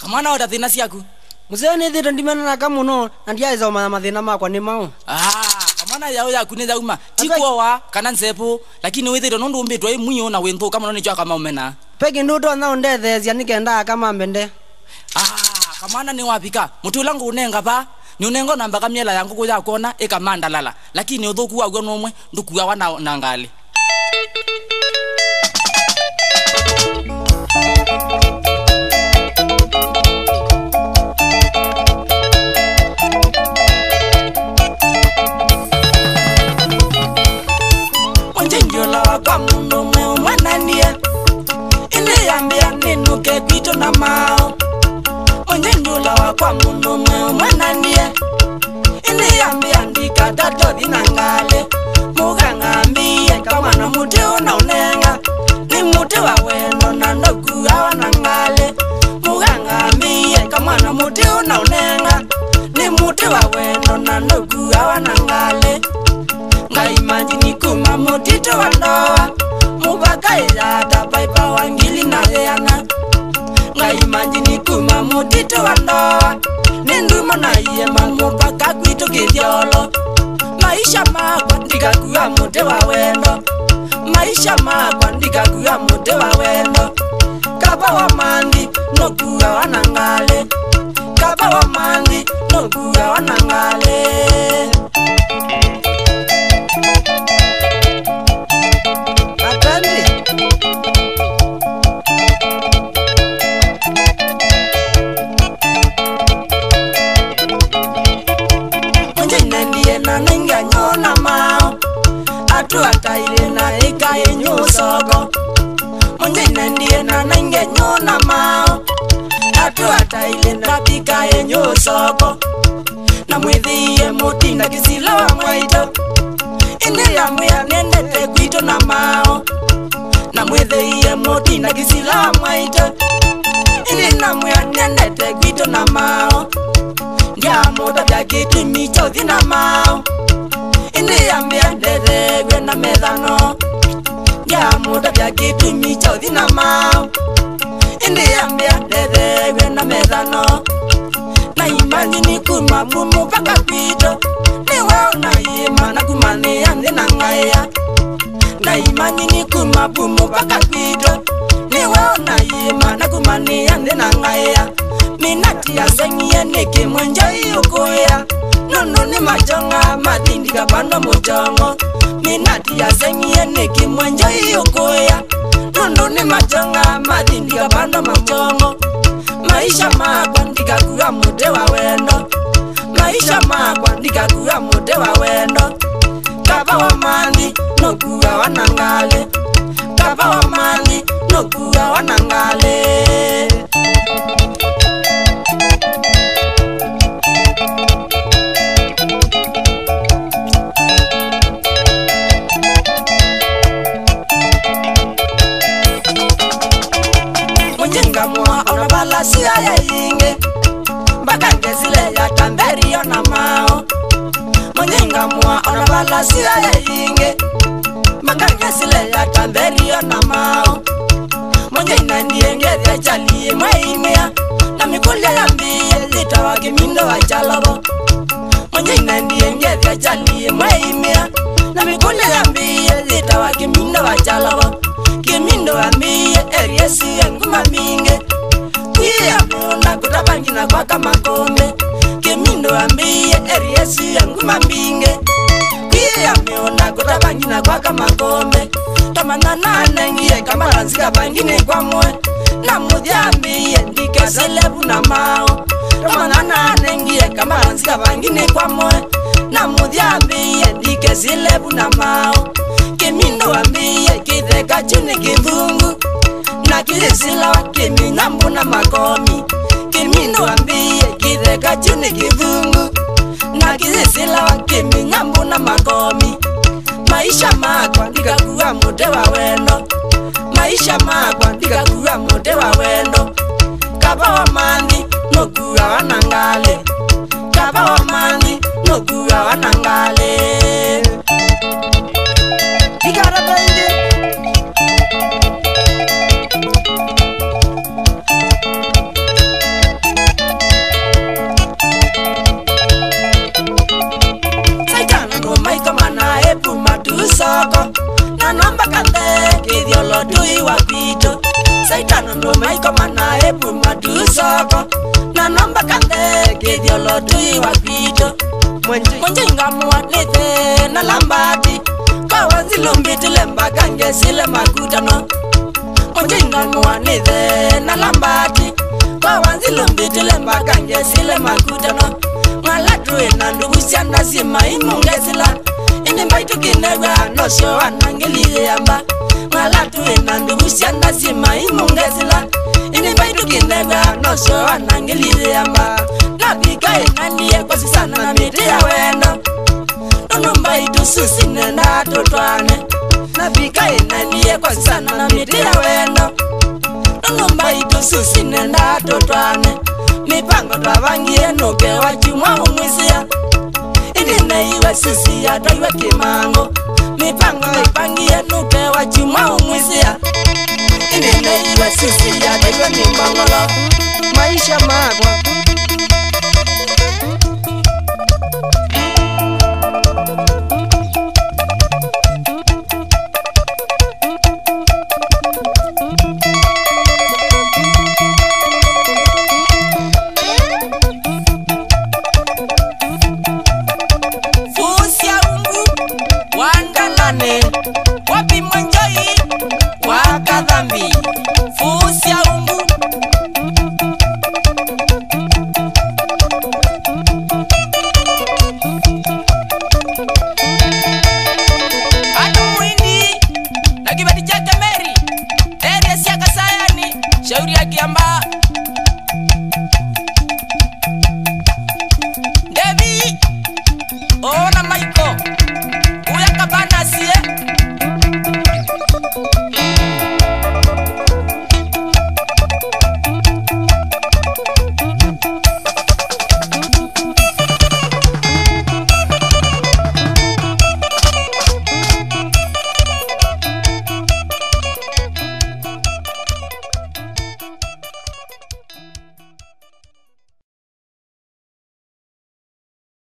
Kamwana ota thina ciaku. Museo ni thito ndimana na kamuno na ndiaiza mathina makwa ni mau. Kamwana yao yaku ni thauma. Tiko wa kana nzepo lakini withiro nundu umbitwa imunyo na wentho kama noni chwa kama umena. Peki nduto na undethezia nikenda kama mbende. Kamwana ni wapika. Mutulangu unenga pa. Ni unengo namba kamiela yangu kuja kuona ikamanda lala. Lakini uthoku wa gwa nomwe ndukuwa wana nangali. Kwa mundo mweo mwanania Ile yambia ninuke kwito na mao Onye njula wa kwa mundo mweo mwanania Ile yambia ndika tato dinangale Muga ngambie kama na mute unaunenga Ni mute wa weno na ndoku hawa nangale Muga ngambie kama na mute unaunenga Ni mute wa weno na ndoku hawa nangale Ngaimajini kuma mutito wa ndoa Mubaka ilata paipa wangili na leana Ngaimajini kuma mutito wa ndoa Nindumo na iye mamupaka kuito kidiolo Maisha makwa ndika kuwa mute wa wendo Maisha makwa ndika kuwa mute wa wendo Kapa wa mandi no kuwa wanangale Kapa wa mandi no kuwa wanangale Ataire na eka enyo soko Mwenye ndiye na nange nyona mao Ataire na pika enyo soko Na mwithiye mutinda kisila wa mwaito Ine ya mwya nendete kwito na mao Na mwithiye mutinda kisila wa mwaito Ine na mwya nendete kwito na mao Ndia muda bya kitu micho thina mao Ine yambia ndethegwe na methano Ndia muda bya kitu micho thina mao Ine yambia ndethegwe na methano Na imajini kuma mumu paka kwito Ni wao na ima na kumani andi na ngaya Na imajini kuma mumu paka kwito Ni wao na ima na kumani andi na ngaya Minati ya sengiye niki mwenjo yukuya Nono ni majonga matindika pando mujongo Minati ya sengiye niki mwenjo yukuya Nono ni majonga matindika pando mujongo Maisha makwa ndika kuwa mute wa wendo Maisha makwa ndika kuwa mute wa wendo Kapa wa mandi no kuwa wanangale Kapa wa mandi no kuwa wanangale Mwa ona bala siya ya inge Mbaka ngezile ya tamberi yona mao Mwenyenga mwa ona bala siya ya inge Mbaka ngezile ya tamberi yona mao Mwenyenga ndiengezi ya chali mwa imea Na mikulia ya mbiye zita wa kimindo wa chalabo Mwenyenga ndiengezi ya chali mwa imea Na mikulia ya mbiye zita wa kimindo wa chalabo Kimindo wa mbiye eriesi ya nguma minge Kuya muna kutabangina kwa kama kombe Kimindo ambiye eriesi ya nguma minge Kuya muna kutabangina kwa kama kombe Tamana nanengiye kama lanzika bangine kwa mwe Na mudia ambiye ndike selebu na mao Tamana nanengiye kama lanzika bangine kwa mwe Na mudia ambiye ndike selebu na mao Kimindo ambiye kitheka chini kithungu Na kisila wa kimi nambu na makomi Kimindo ambiye kitheka chini kithungu Na kisila wa kimi nambu na makomi Maisha makwa ndika kuwa mute wa wendo Maisha makwa ndika kuwa mute wa wendo Kapa wa mandi no kuwa wanangale Kapa wa mandi no kuwa wanangale Igara bende saitano ndo maiko mana ebu madusoko na nomba kande kidiolo tui wapito mwenje ngamua nite na lambati kwa wazilumbiti lemba kange sile makutano mwenje ngamua nite na lambati kwa wazilumbiti lemba kange sile makutano malatu ena ndugu sianda sima imungesila indi mbaitu kinegwa nosho anangeli yamba malatu ena ndugu sianda sima imungesila indi mbaitu kinegwa nosho anangeli yamba nabika ena niye kwa sisana na miti ya weno nono mbaitu susi nenda totwane nabika ena niye kwa sisana na miti ya weno nono mbaitu susi nenda totwane mipango twavangie nuke wachimwa umwisia indine iwe sisi ya toiwe kimango mipango ipangie nuke wachimwa umwisia indine iwe sisi ya toiwe kimbangolo maisha magwa wapi mwenjoi wakadhambi fusia umbu anu mwindi na kibati chake meri eri ya siaka sayani shauri ya kiamba